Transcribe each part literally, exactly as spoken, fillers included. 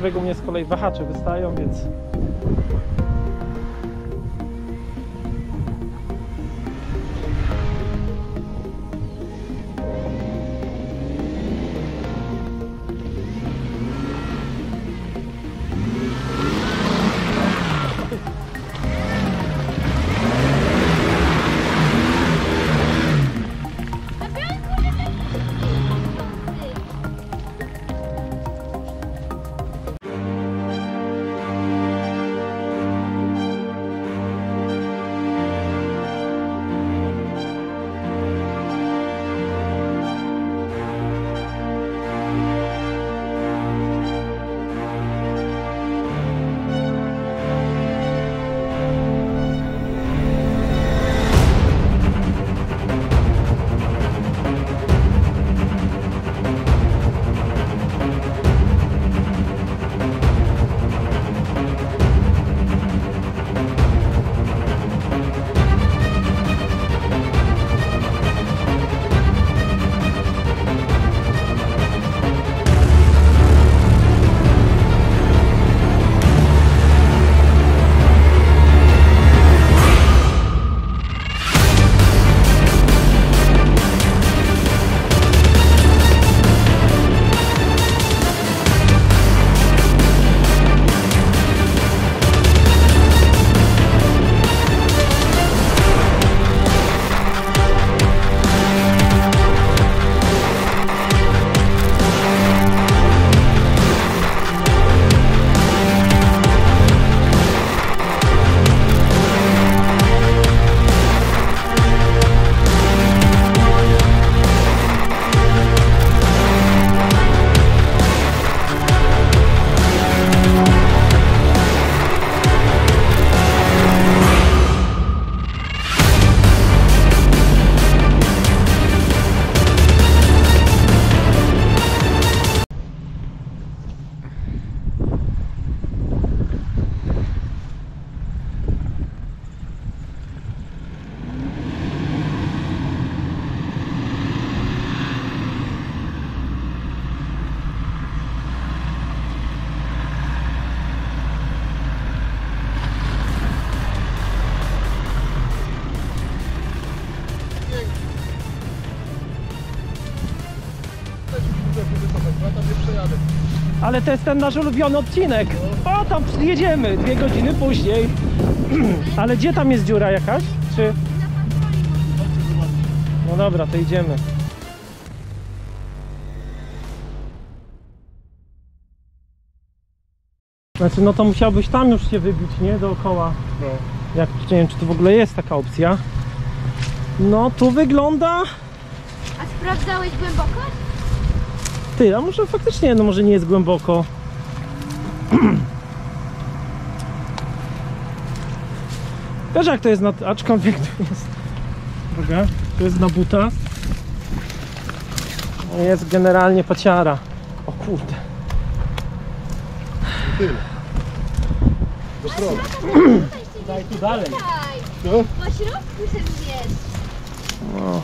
aczkolwiek u mnie z kolei wahacze wystają, więc... Ale to jest ten nasz ulubiony odcinek. O, tam jedziemy dwie godziny później. Ale gdzie tam jest dziura jakaś? Czy... No dobra, to idziemy. Znaczy, no to musiałbyś tam już się wybić, nie? Dookoła. No. Jak, nie wiem, czy tu w ogóle jest taka opcja. No, tu wygląda... A sprawdzałeś głęboko? Ty, a może faktycznie, no może nie jest głęboko. Wiesz jak to jest na... aczkolwiek tu jest... Uwaga, to jest na buta. Jest generalnie paciara. O kurde. Tyle. Do przodu. Daj tu dalej. Co? Po środku się zjeść. No.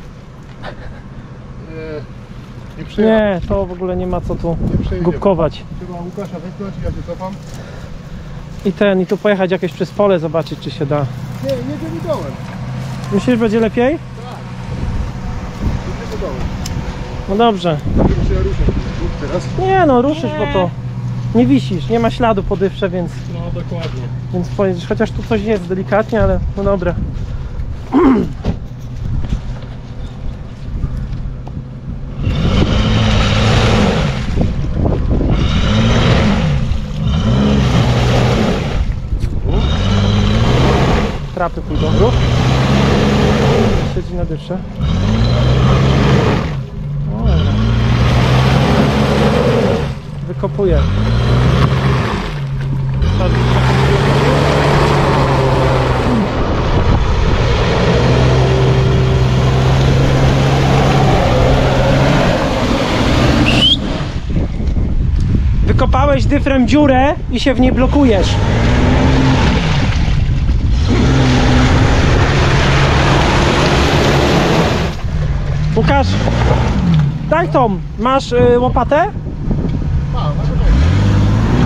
Nie, nie przyjadę. Nie, to w ogóle nie ma co tu Nie przejdziemy. głupkować. Trzeba Łukasza wypchnąć i ja się cofam. I ten, i tu pojechać jakieś przez pole, zobaczyć czy się da. Nie, nie wywidziałem. Myślisz, będzie lepiej? Nie wywidziałem. No dobrze. Muszę się ruszać teraz. Nie no, ruszysz, bo to nie wisisz, nie ma śladu po dywcze, więc, No dokładnie. więc pojedziesz. Chociaż tu coś jest delikatnie, ale no dobra. Trapy pójdą w ruch. Siedzi na dywcze. O, dobra. Wykopuję. Wykopałeś dyfrem dziurę i się w niej blokujesz. Łukasz, daj tą, masz y, łopatę? A, na pewno.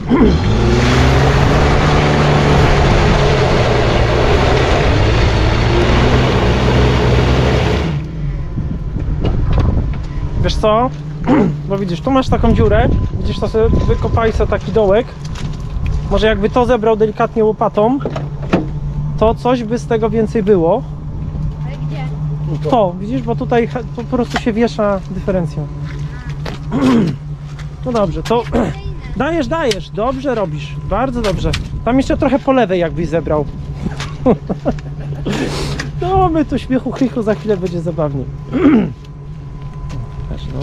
Wiesz co? Bo widzisz, tu masz taką dziurę. Widzisz, to sobie wykopaj sobie taki dołek. Może jakby to zebrał delikatnie łopatą, to coś by z tego więcej było. Ale gdzie? To, widzisz, bo tutaj po prostu się wiesza dyferencją. No dobrze, to dajesz, dajesz, dobrze robisz, bardzo dobrze. Tam jeszcze trochę po lewej jakbyś zebrał. No, my tu śmiechu, chychu, za chwilę będzie zabawnie. Też, no.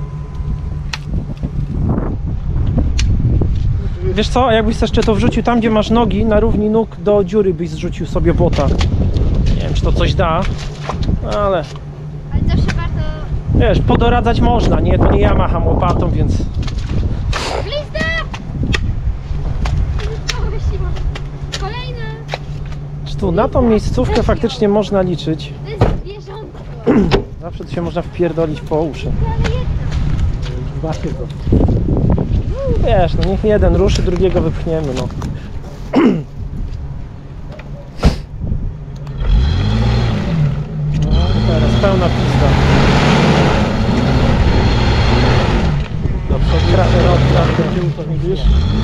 Wiesz co, a jakbyś jeszcze to wrzucił tam, gdzie masz nogi, na równi nóg do dziury byś zrzucił sobie błota. Nie wiem, czy to coś da, ale Ale zawsze warto... wiesz, podoradzać można, nie? To nie ja macham łopatą, więc... Glizda! Kolejna! Czy tu na tą miejscówkę faktycznie można liczyć. To jest zwierzątko. Zawsze tu się można wpierdolić po uszy. Ale jedna. Dwa tylko. No, wiesz, no niech jeden ruszy, drugiego wypchniemy, no. No teraz pełna pizda. Widzisz?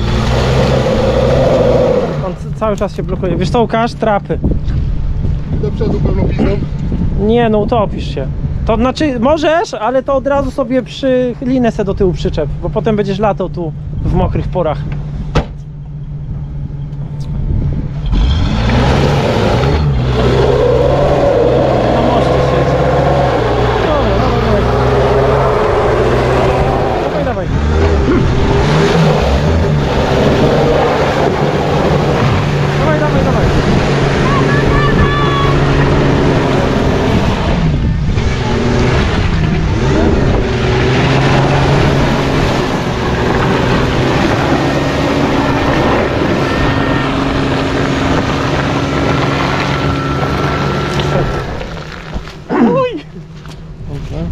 On c- cały czas się blokuje. Wiesz co, Łukasz? Trapy. Do przodu pełną pizdą. Nie, no utopisz się. To znaczy, możesz, ale to od razu sobie przy linę se do tyłu przyczep, bo potem będziesz latał tu w mokrych porach. Na moście siedź. Dobra, dawaj, dawaj. Dawaj, dawaj. Dawaj, dawaj, dawaj. Uj! Dobrze.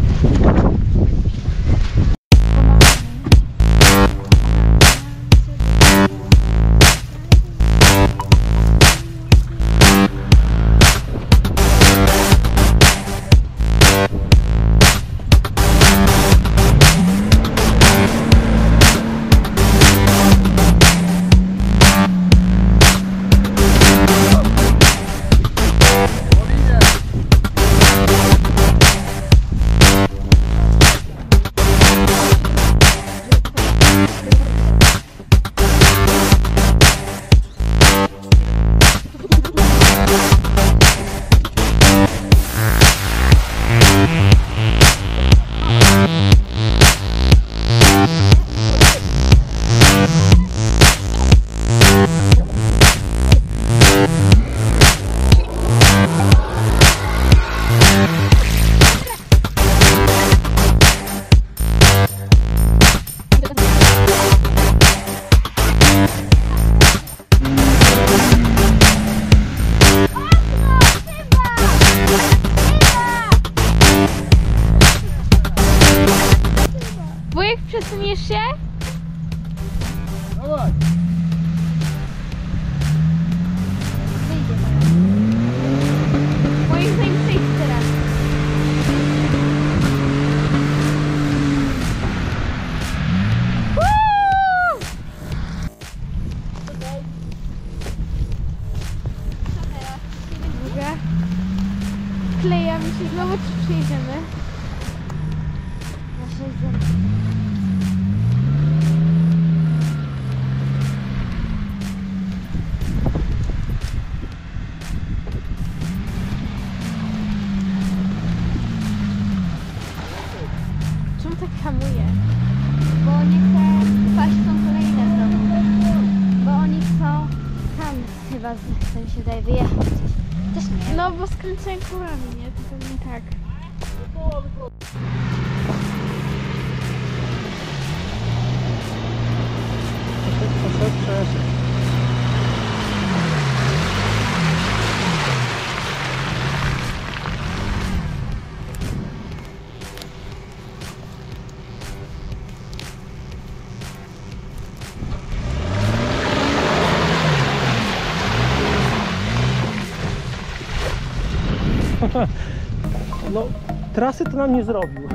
Wujek, przesuniesz się? Dawaj. Wyjdzie teraz. Moim zdaniem przejdź teraz. Woo! Co teraz? Druga. Klejamy się znowu, czy przyjedziemy? Na sześć. Czemu tak hamuje? Bo nie chce wpaść w tą kolejne znowu. Bo oni chcą tam chyba, co mi się wydaje, wyjechać gdzieś. Też nie. No bo skręcają kurami, nie? To pewnie tak. No, trasy to nam nie zrobił.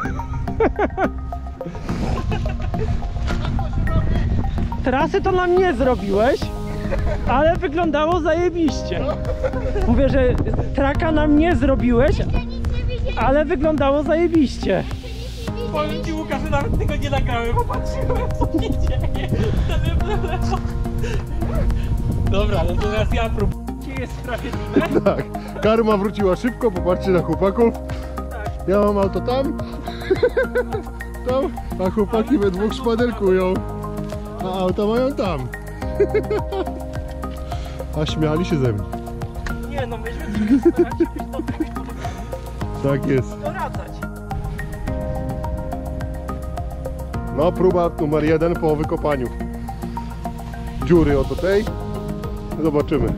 Trasy to nam nie zrobiłeś, ale wyglądało zajebiście. Mówię, że traka nam nie zrobiłeś, ale wyglądało zajebiście. Powiem ci, Łukasz, że nawet tego nie nagrałem, bo patrzyłem, co się dzieje. Dobra, no to teraz ja próbuję. Czy jest sprawiedliwe? Tak, karma wróciła szybko, popatrzcie na chłopaków. Ja mam auto tam, tam, a chłopaki we dwóch szpadelkują, a auta mają tam. A śmiali się ze mnie. Nie no, myśmy sobie starać się być dobrymi kolegami. Tak jest. Doradzać. No, próba numer jeden po wykopaniu dziury oto tej. Zobaczymy.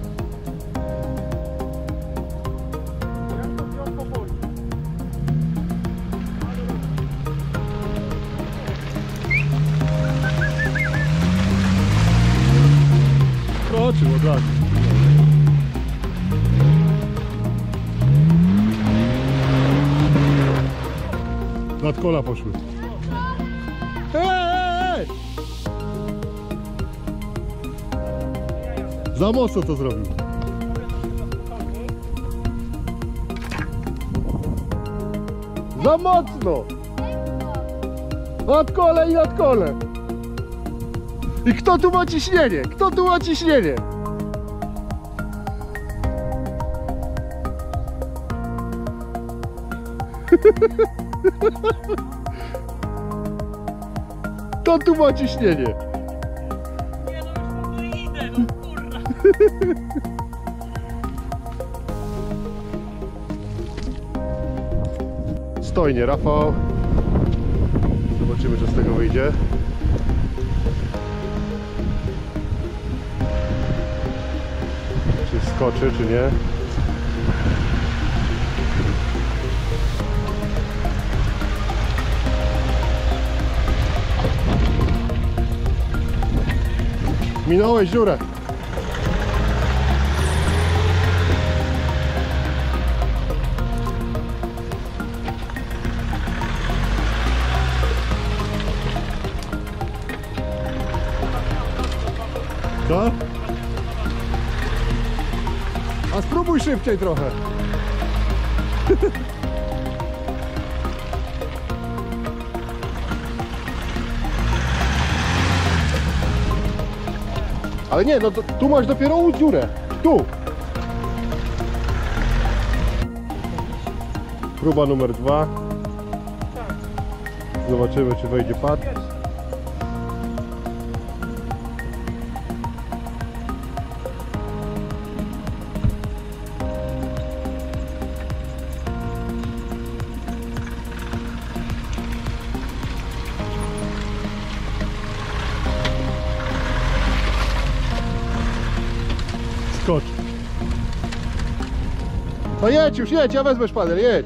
Kroczył od razu. Nad kola poszły. Ej! Za mocno to zrobił. Za mocno! Nad kole i nad kole! I kto tu ma ciśnienie? Kto tu ma ciśnienie? Kto tu ma ciśnienie? Nie no, już w ogóle idę, no kurwa. Stojnie, Rafał. Zobaczymy, co z tego wyjdzie. Czy skoczy, czy nie. Minąłeś dziurę. Co? A spróbuj szybciej trochę. Ale nie, no to, tu masz dopiero dziurę. Tu. Próba numer dwa. Zobaczymy, czy wejdzie pad. Skocz. No jedź już, jedź, ja wezmę szpadel, jedź.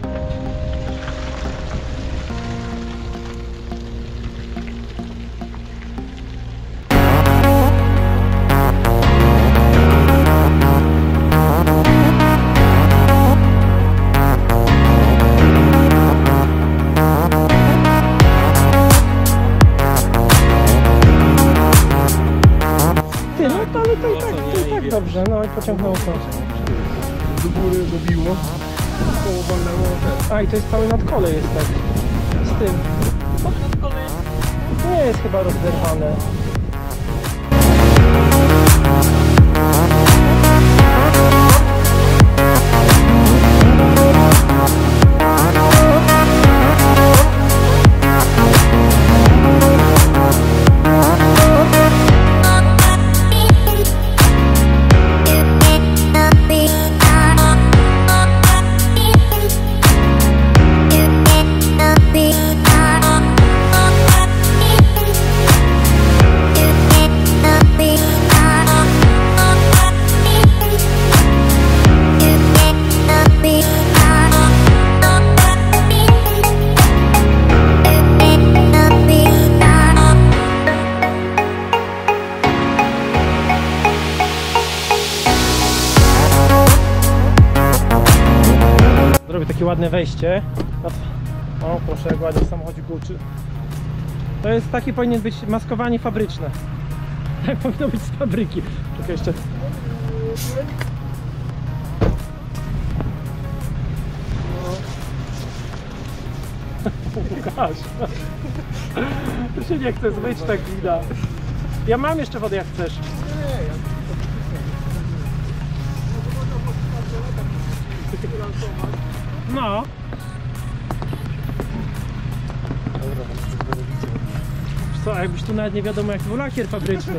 Ty, no to, ale to i tak, to i tak dobrze, no i pociągnęło to. Do góry dobiło. Koło walnęło. A i to jest cały nadkole jest tak. Z tym. Nie jest chyba rozderwane. zrobię takie ładne wejście. O, proszę, jak ładnie samochodzik uczy. To jest taki powinien być maskowanie fabryczne. Tak powinno być z fabryki. Czekaj jeszcze. Łukasz, to się nie chce zmyć tak glina. Ja mam jeszcze wodę jak chcesz. No. Wiesz co, jakbyś tu nawet nie wiadomo jaki był lakier fabryczny.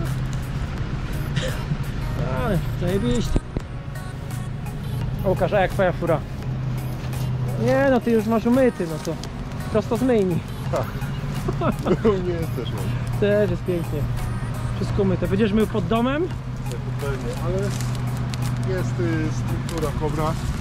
Ale zajebiście. O, Łukasz, a jak twoja fura? Nie no, ty już masz umyty, no to prosto z myjni. Nie jest też mam. Też jest pięknie. Wszystko umyte. Będziesz mył pod domem? Ale jest y, struktura Kobra.